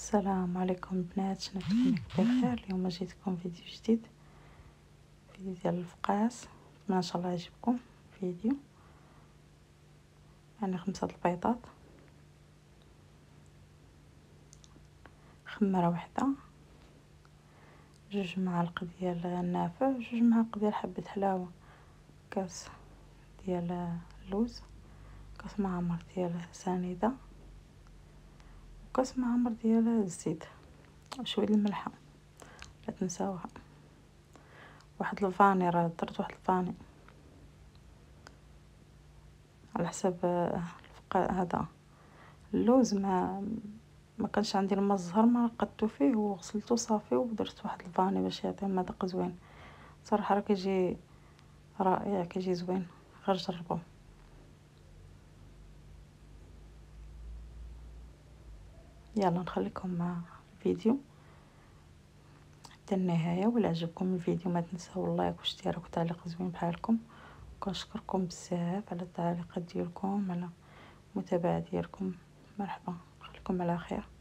السلام عليكم البنات، نتمنى بخير. اليوم جيتكم فيديو جديد، فيديو ديال الفقاس. ما شاء الله يعجبكم فيديو. يعني 5 البيضات، خمره واحده، 2 معالق ديال النافع، 2 معالق ديال حبه حلاوه، كاس ديال اللوز، كاس معمر ديال سنيده، وكاس معمر ديال الزيت، وشويه الملحه لا تنساوها، واحد الفاني، راه درت واحد الفاني على حسب هذا اللوز. ما كانش عندي الماء الزهر، ما قدتو فيه وغسلته صافي ودرت واحد الفاني باش يعطيه مذاق زوين. صراحه راه كيجي رائع، كيجي زوين، غير جربوه. يلا نخليكم مع الفيديو حتى النهايه. ولا عجبكم الفيديو ما تنساو اللايك واشتراك وتعليق زوين بحالكم. كنشكركم بزاف على التعليقات ديالكم، على المتابعه ديالكم. مرحبا، خليكم على خير.